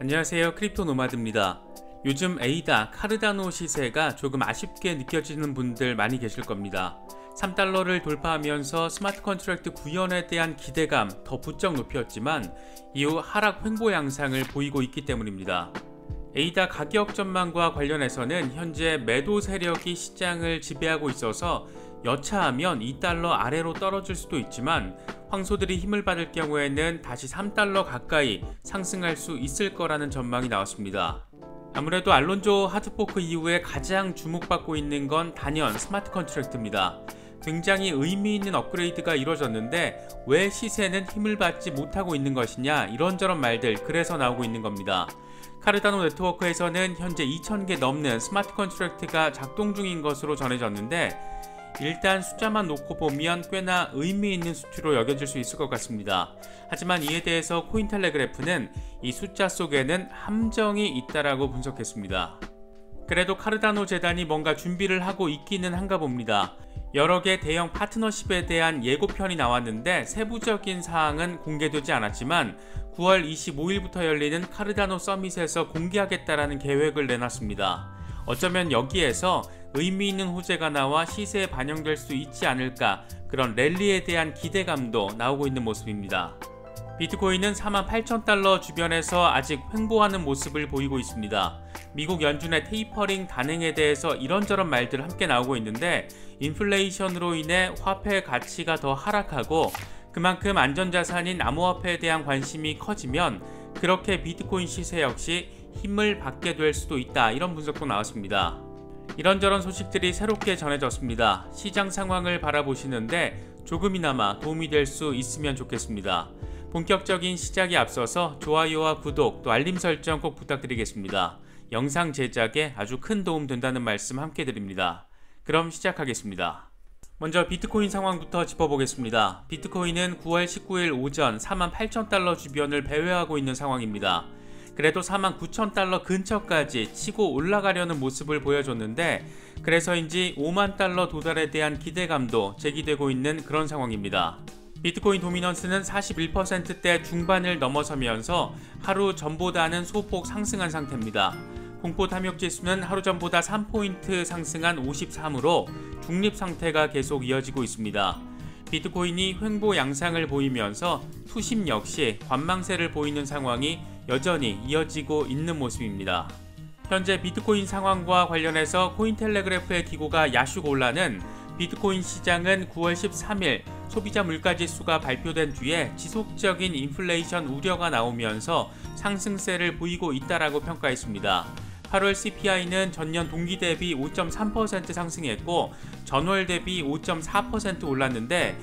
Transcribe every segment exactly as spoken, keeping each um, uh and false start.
안녕하세요, 크립토 노마드입니다. 요즘 에이다, 카르다노 시세가 조금 아쉽게 느껴지는 분들 많이 계실 겁니다. 삼 달러를 돌파하면서 스마트 컨트랙트 구현에 대한 기대감 더 부쩍 높였지만 이후 하락 횡보 양상을 보이고 있기 때문입니다. 에이다 가격 전망과 관련해서는 현재 매도 세력이 시장을 지배하고 있어서 여차하면 이 달러 아래로 떨어질 수도 있지만 황소들이 힘을 받을 경우에는 다시 삼 달러 가까이 상승할 수 있을 거라는 전망이 나왔습니다. 아무래도 알론조 하드포크 이후에 가장 주목받고 있는 건 단연 스마트 컨트랙트입니다. 굉장히 의미 있는 업그레이드가 이루어졌는데 왜 시세는 힘을 받지 못하고 있는 것이냐, 이런저런 말들 그래서 나오고 있는 겁니다. 카르다노 네트워크에서는 현재 이천 개 넘는 스마트 컨트랙트가 작동 중인 것으로 전해졌는데 일단 숫자만 놓고 보면 꽤나 의미 있는 수치로 여겨질 수 있을 것 같습니다. 하지만 이에 대해서 코인텔레그래프는 이 숫자 속에는 함정이 있다라고 분석했습니다. 그래도 카르다노 재단이 뭔가 준비를 하고 있기는 한가 봅니다. 여러 개 대형 파트너십에 대한 예고편이 나왔는데 세부적인 사항은 공개되지 않았지만 구월 이십오일부터 열리는 카르다노 서밋에서 공개하겠다라는 계획을 내놨습니다. 어쩌면 여기에서 의미 있는 호재가 나와 시세에 반영될 수 있지 않을까, 그런 랠리에 대한 기대감도 나오고 있는 모습입니다. 비트코인은 사만 팔천 달러 주변에서 아직 횡보하는 모습을 보이고 있습니다. 미국 연준의 테이퍼링 단행에 대해서 이런저런 말들 함께 나오고 있는데 인플레이션으로 인해 화폐 가치가 더 하락하고 그만큼 안전자산인 암호화폐에 대한 관심이 커지면 그렇게 비트코인 시세 역시 힘을 받게 될 수도 있다, 이런 분석도 나왔습니다. 이런저런 소식들이 새롭게 전해졌습니다. 시장 상황을 바라보시는데 조금이나마 도움이 될 수 있으면 좋겠습니다. 본격적인 시작에 앞서서 좋아요와 구독 또 알림 설정 꼭 부탁드리겠습니다. 영상 제작에 아주 큰 도움 된다는 말씀 함께 드립니다. 그럼 시작하겠습니다. 먼저 비트코인 상황부터 짚어보겠습니다. 비트코인은 구월 십구일 오전 사만 팔천 달러 주변을 배회하고 있는 상황입니다. 그래도 사만 구천 달러 근처까지 치고 올라가려는 모습을 보여줬는데 그래서인지 오만 달러 도달에 대한 기대감도 제기되고 있는 그런 상황입니다. 비트코인 도미넌스는 사십일 퍼센트대 중반을 넘어서면서 하루 전보다는 소폭 상승한 상태입니다. 공포 탐욕 지수는 하루 전보다 삼 포인트 상승한 오십삼으로 중립 상태가 계속 이어지고 있습니다. 비트코인이 횡보 양상을 보이면서 투심 역시 관망세를 보이는 상황이 여전히 이어지고 있는 모습입니다. 현재 비트코인 상황과 관련해서 코인텔레그래프의 기고가 야슈골라는 비트코인 시장은 구월 십삼일 소비자 물가지수가 발표된 뒤에 지속적인 인플레이션 우려가 나오면서 상승세를 보이고 있다라고 평가했습니다. 팔월 씨피아이는 전년 동기 대비 오 점 삼 퍼센트 상승했고 전월 대비 오 점 사 퍼센트 올랐는데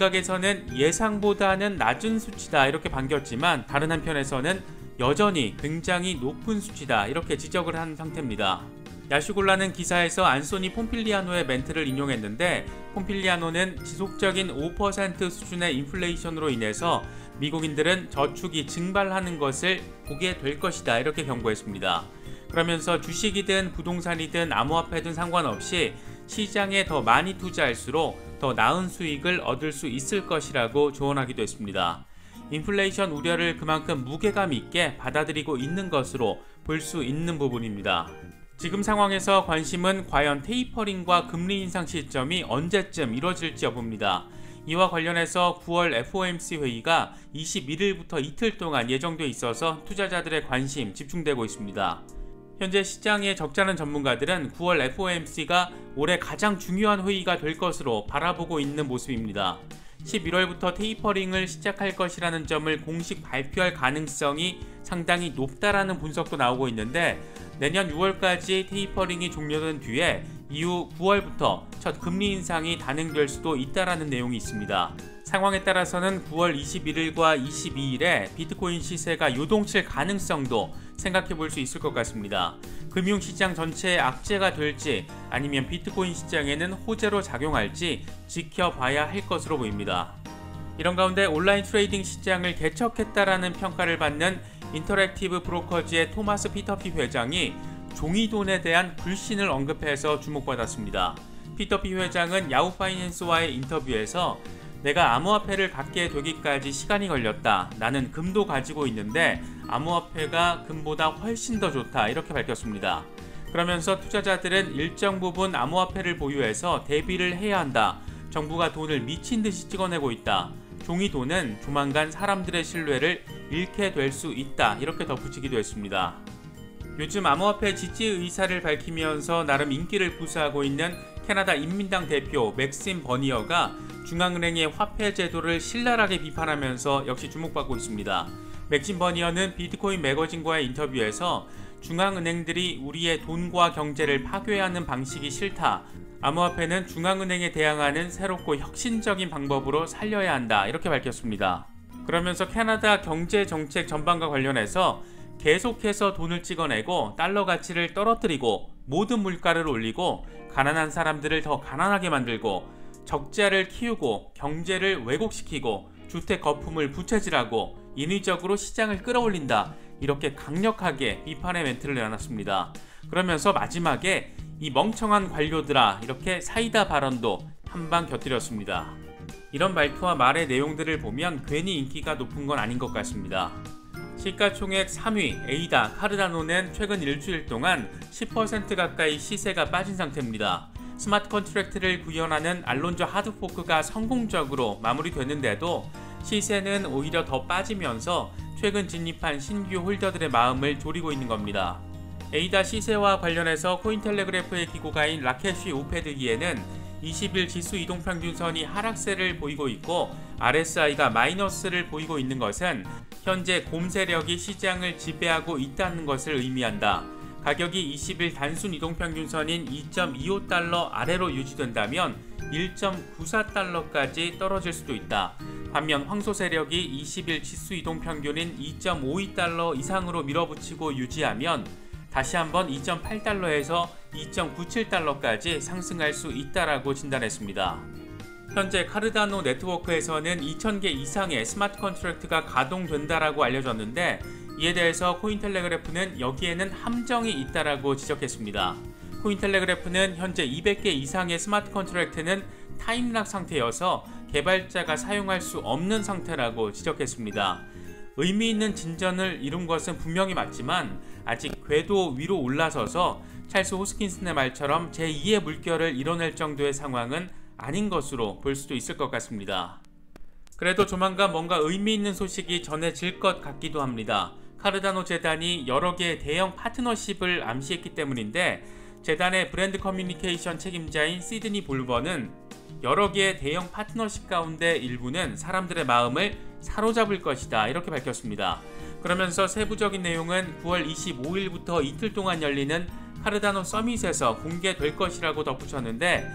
일각에서는 예상보다는 낮은 수치다 이렇게 반겼지만 다른 한편에서는 여전히 굉장히 높은 수치다 이렇게 지적을 한 상태입니다. 야슈골라는 기사에서 안소니 폼필리아노의 멘트를 인용했는데 폼필리아노는 지속적인 오 퍼센트 수준의 인플레이션으로 인해서 미국인들은 저축이 증발하는 것을 보게 될 것이다 이렇게 경고했습니다. 그러면서 주식이든 부동산이든 암호화폐든 상관없이 시장에 더 많이 투자할수록 더 나은 수익을 얻을 수 있을 것이라고 조언하기도 했습니다. 인플레이션 우려를 그만큼 무게감 있게 받아들이고 있는 것으로 볼 수 있는 부분입니다. 지금 상황에서 관심은 과연 테이퍼링과 금리 인상 시점이 언제쯤 이뤄질지 여부입니다. 이와 관련해서 구월 에프오엠씨 회의가 이십일일부터 이틀 동안 예정돼 있어서 투자자들의 관심 집중되고 있습니다. 현재 시장에 적잖은 전문가들은 구월 에프오엠씨가 올해 가장 중요한 회의가 될 것으로 바라보고 있는 모습입니다. 십일월부터 테이퍼링을 시작할 것이라는 점을 공식 발표할 가능성이 상당히 높다라는 분석도 나오고 있는데 내년 유월까지 테이퍼링이 종료된 뒤에 이후 구월부터 첫 금리 인상이 단행될 수도 있다라는 내용이 있습니다. 상황에 따라서는 구월 이십일일과 이십이일에 비트코인 시세가 요동칠 가능성도 생각해 볼 수 있을 것 같습니다. 금융시장 전체의 악재가 될지 아니면 비트코인 시장에는 호재로 작용할지 지켜봐야 할 것으로 보입니다. 이런 가운데 온라인 트레이딩 시장을 개척했다라는 평가를 받는 인터랙티브 브로커즈의 토마스 피터피 회장이 종이돈에 대한 불신을 언급해서 주목받았습니다. 피터피 회장은 야후 파이낸스와의 인터뷰에서 내가 암호화폐를 갖게 되기까지 시간이 걸렸다. 나는 금도 가지고 있는데 암호화폐가 금보다 훨씬 더 좋다. 이렇게 밝혔습니다. 그러면서 투자자들은 일정 부분 암호화폐를 보유해서 대비를 해야 한다. 정부가 돈을 미친 듯이 찍어내고 있다. 종이 돈은 조만간 사람들의 신뢰를 잃게 될 수 있다. 이렇게 덧붙이기도 했습니다. 요즘 암호화폐 지지 의사를 밝히면서 나름 인기를 부수하고 있는 캐나다 인민당 대표 맥심 버니어가 중앙은행의 화폐 제도를 신랄하게 비판하면서 역시 주목받고 있습니다. 맥심 버니어는 비트코인 매거진과의 인터뷰에서 중앙은행들이 우리의 돈과 경제를 파괴하는 방식이 싫다. 암호화폐는 중앙은행에 대항하는 새롭고 혁신적인 방법으로 살려야 한다. 이렇게 밝혔습니다. 그러면서 캐나다 경제정책 전반과 관련해서 계속해서 돈을 찍어내고 달러 가치를 떨어뜨리고 모든 물가를 올리고 가난한 사람들을 더 가난하게 만들고 적자를 키우고 경제를 왜곡시키고 주택 거품을 부채질하고 인위적으로 시장을 끌어올린다. 이렇게 강력하게 비판의 멘트를 내놨습니다. 그러면서 마지막에 이 멍청한 관료들아 이렇게 사이다 발언도 한방 곁들였습니다. 이런 말투와 말의 내용들을 보면 괜히 인기가 높은 건 아닌 것 같습니다. 시가총액 삼 위 에이다 카르다노는 최근 일주일 동안 십 퍼센트 가까이 시세가 빠진 상태입니다. 스마트 컨트랙트를 구현하는 알론조 하드포크가 성공적으로 마무리됐는데도 시세는 오히려 더 빠지면서 최근 진입한 신규 홀더들의 마음을 졸이고 있는 겁니다. 에이다 시세와 관련해서 코인텔레그래프의 기고가인 라켓쉬 오페드기에는 이십 일 지수 이동평균선이 하락세를 보이고 있고 알에스아이가 마이너스를 보이고 있는 것은 현재 곰 세력이 시장을 지배하고 있다는 것을 의미한다. 가격이 이십 일 단순 이동평균선인 이 점 이오 달러 아래로 유지된다면 일 점 구사 달러까지 떨어질 수도 있다. 반면 황소 세력이 이십 일 지수 이동평균인 이 점 오이 달러 이상으로 밀어붙이고 유지하면 다시 한번 이 점 팔 달러에서 이 점 구칠 달러까지 상승할 수 있다라고 진단했습니다. 현재 카르다노 네트워크에서는 이천 개 이상의 스마트 컨트랙트가 가동된다라고 알려졌는데 이에 대해서 코인텔레그래프는 여기에는 함정이 있다라고 지적했습니다. 코인텔레그래프는 현재 이백 개 이상의 스마트 컨트랙트는 타임락 상태여서 개발자가 사용할 수 없는 상태라고 지적했습니다. 의미 있는 진전을 이룬 것은 분명히 맞지만 아직 궤도 위로 올라서서 찰스 호스킨슨의 말처럼 제이의 물결을 이뤄낼 정도의 상황은 아닌 것으로 볼 수도 있을 것 같습니다. 그래도 조만간 뭔가 의미 있는 소식이 전해질 것 같기도 합니다. 카르다노 재단이 여러 개의 대형 파트너십을 암시했기 때문인데 재단의 브랜드 커뮤니케이션 책임자인 시드니 볼버는 여러 개의 대형 파트너십 가운데 일부는 사람들의 마음을 사로잡을 것이다 이렇게 밝혔습니다. 그러면서 세부적인 내용은 구월 이십오일부터 이틀 동안 열리는 카르다노 서밋에서 공개될 것이라고 덧붙였는데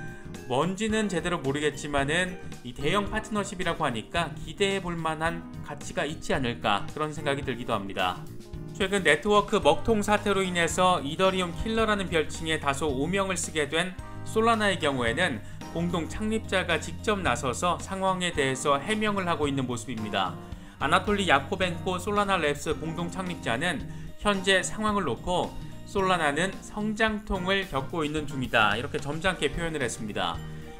뭔지는 제대로 모르겠지만은 이 대형 파트너십이라고 하니까 기대해 볼 만한 가치가 있지 않을까 그런 생각이 들기도 합니다. 최근 네트워크 먹통 사태로 인해서 이더리움 킬러라는 별칭에 다소 오명을 쓰게 된 솔라나의 경우에는 공동 창립자가 직접 나서서 상황에 대해서 해명을 하고 있는 모습입니다. 아나톨리 야코벤코 솔라나 랩스 공동 창립자는 현재 상황을 놓고 솔라나는 성장통을 겪고 있는 중이다 이렇게 점잖게 표현을 했습니다.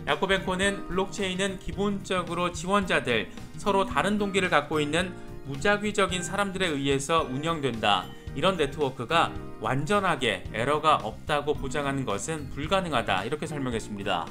야코벤코는 블록체인은 기본적으로 지원자들, 서로 다른 동기를 갖고 있는 무작위적인 사람들에 의해서 운영된다. 이런 네트워크가 완전하게 에러가 없다고 보장하는 것은 불가능하다 이렇게 설명했습니다.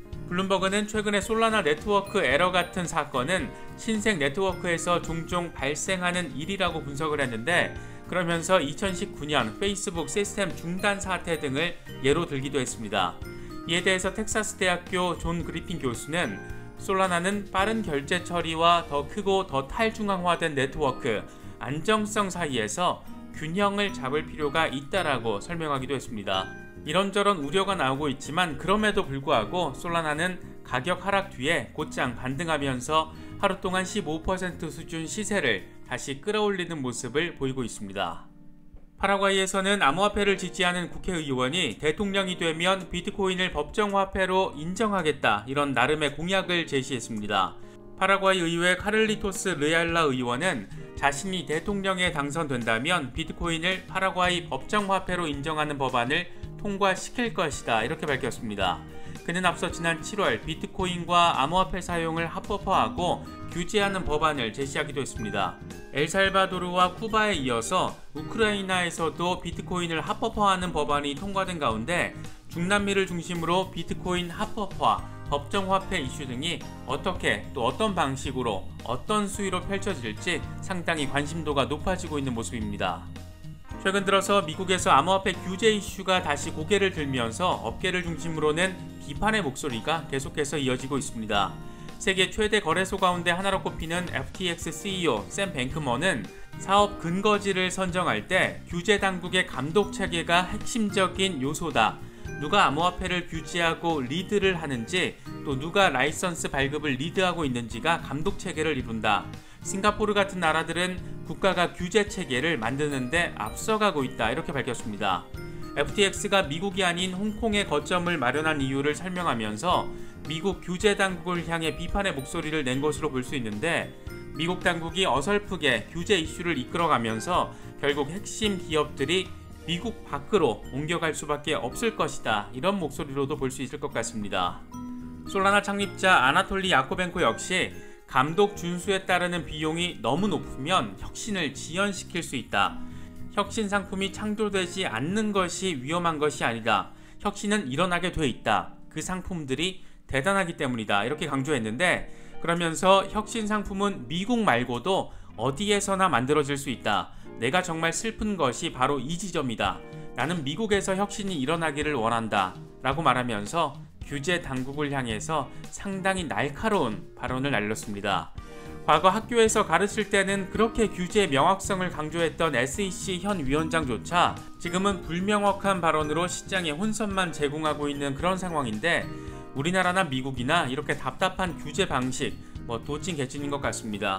블룸버그는 최근에 솔라나 네트워크 에러 같은 사건은 신생 네트워크에서 종종 발생하는 일이라고 분석을 했는데 그러면서 이천십구 년 페이스북 시스템 중단 사태 등을 예로 들기도 했습니다. 이에 대해서 텍사스 대학교 존 그리핀 교수는 솔라나는 빠른 결제 처리와 더 크고 더 탈중앙화된 네트워크, 안정성 사이에서 균형을 잡을 필요가 있다라고 설명하기도 했습니다. 이런저런 우려가 나오고 있지만 그럼에도 불구하고 솔라나는 가격 하락 뒤에 곧장 반등하면서 하루 동안 십오 퍼센트 수준 시세를 다시 끌어올리는 모습을 보이고 있습니다. 파라과이에서는 암호화폐를 지지하는 국회의원이 대통령이 되면 비트코인을 법정화폐로 인정하겠다 이런 나름의 공약을 제시했습니다. 파라과이 의회 카를리토스 르얄라 의원은 자신이 대통령에 당선된다면 비트코인을 파라과이 법정화폐로 인정하는 법안을 통과시킬 것이다 이렇게 밝혔습니다. 그는 앞서 지난 칠월 비트코인과 암호화폐 사용을 합법화하고 규제하는 법안을 제시하기도 했습니다. 엘살바도르와 쿠바에 이어서 우크라이나에서도 비트코인을 합법화하는 법안이 통과된 가운데 중남미를 중심으로 비트코인 합법화, 법정화폐 이슈 등이 어떻게 또 어떤 방식으로 어떤 수위로 펼쳐질지 상당히 관심도가 높아지고 있는 모습입니다. 최근 들어서 미국에서 암호화폐 규제 이슈가 다시 고개를 들면서 업계를 중심으로는 비판의 목소리가 계속해서 이어지고 있습니다. 세계 최대 거래소 가운데 하나로 꼽히는 에프티엑스 씨이오 샘 뱅크먼은 사업 근거지를 선정할 때 규제 당국의 감독 체계가 핵심적인 요소다. 누가 암호화폐를 규제하고 리드를 하는지 또 누가 라이선스 발급을 리드하고 있는지가 감독 체계를 이룬다. 싱가포르 같은 나라들은 국가가 규제 체계를 만드는데 앞서가고 있다. 이렇게 밝혔습니다. 에프티엑스가 미국이 아닌 홍콩에 거점을 마련한 이유를 설명하면서 미국 규제 당국을 향해 비판의 목소리를 낸 것으로 볼 수 있는데 미국 당국이 어설프게 규제 이슈를 이끌어가면서 결국 핵심 기업들이 미국 밖으로 옮겨갈 수밖에 없을 것이다. 이런 목소리로도 볼 수 있을 것 같습니다. 솔라나 창립자 아나톨리 야코벤코 역시 감독 준수에 따르는 비용이 너무 높으면 혁신을 지연시킬 수 있다. 혁신 상품이 창조되지 않는 것이 위험한 것이 아니다. 혁신은 일어나게 돼 있다. 그 상품들이 대단하기 때문이다. 이렇게 강조했는데 그러면서 혁신 상품은 미국 말고도 어디에서나 만들어질 수 있다. 내가 정말 슬픈 것이 바로 이 지점이다. 나는 미국에서 혁신이 일어나기를 원한다. 라고 말하면서 규제 당국을 향해서 상당히 날카로운 발언을 날렸습니다. 과거 학교에서 가르칠 때는 그렇게 규제의 명확성을 강조했던 에스이씨 현 위원장조차 지금은 불명확한 발언으로 시장에 혼선만 제공하고 있는 그런 상황인데 우리나라나 미국이나 이렇게 답답한 규제 방식 뭐 도찐 개찐인 것 같습니다.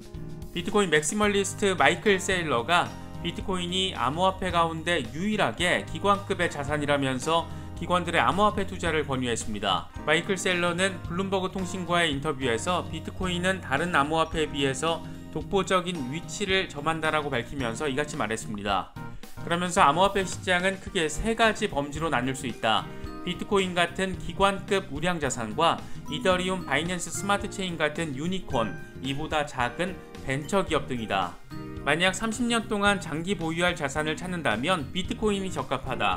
비트코인 맥시멀리스트 마이클 세일러가 비트코인이 암호화폐 가운데 유일하게 기관급의 자산이라면서 기관들의 암호화폐 투자를 권유했습니다. 마이클 세일러는 블룸버그 통신과의 인터뷰에서 비트코인은 다른 암호화폐에 비해서 독보적인 위치를 점한다라고 밝히면서 이같이 말했습니다. 그러면서 암호화폐 시장은 크게 세 가지 범주로 나눌 수 있다. 비트코인 같은 기관급 우량 자산과 이더리움 바이낸스 스마트 체인 같은 유니콘, 이보다 작은 벤처기업 등이다. 만약 삼십 년 동안 장기 보유할 자산을 찾는다면 비트코인이 적합하다.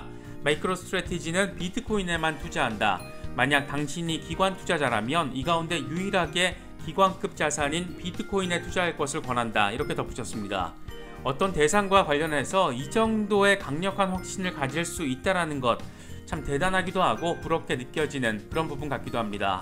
마이크로스트래티지는 비트코인에만 투자한다. 만약 당신이 기관 투자자라면 이 가운데 유일하게 기관급 자산인 비트코인에 투자할 것을 권한다. 이렇게 덧붙였습니다. 어떤 대상과 관련해서 이 정도의 강력한 확신을 가질 수 있다는 것 참 대단하기도 하고 부럽게 느껴지는 그런 부분 같기도 합니다.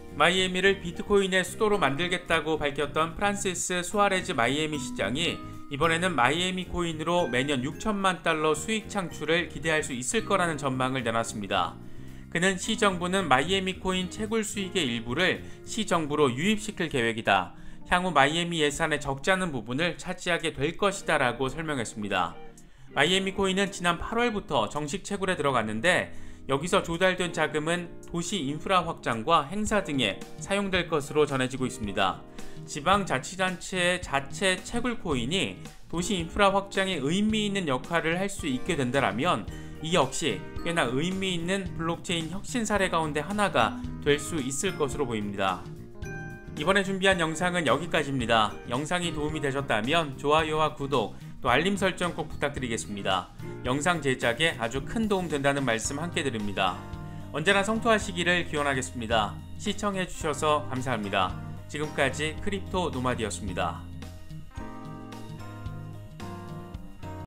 마이애미를 비트코인의 수도로 만들겠다고 밝혔던 프란시스 수아레즈 마이애미 시장이 이번에는 마이애미 코인으로 매년 육천만 달러 수익 창출을 기대할 수 있을 거라는 전망을 내놨습니다. 그는 시정부는 마이애미 코인 채굴 수익의 일부를 시정부로 유입시킬 계획이다. 향후 마이애미 예산의 적지 않은 부분을 차지하게 될 것이다 라고 설명했습니다. 마이애미 코인은 지난 팔월부터 정식 채굴에 들어갔는데 여기서 조달된 자금은 도시 인프라 확장과 행사 등에 사용될 것으로 전해지고 있습니다. 지방자치단체의 자체 채굴 코인이 도시 인프라 확장에 의미 있는 역할을 할 수 있게 된다면 이 역시 꽤나 의미 있는 블록체인 혁신 사례 가운데 하나가 될 수 있을 것으로 보입니다. 이번에 준비한 영상은 여기까지입니다. 영상이 도움이 되셨다면 좋아요와 구독, 또 알림 설정 꼭 부탁드리겠습니다. 영상 제작에 아주 큰 도움 된다는 말씀 함께 드립니다. 언제나 성투하시기를 기원하겠습니다. 시청해주셔서 감사합니다. 지금까지 크립토 노마디였습니다.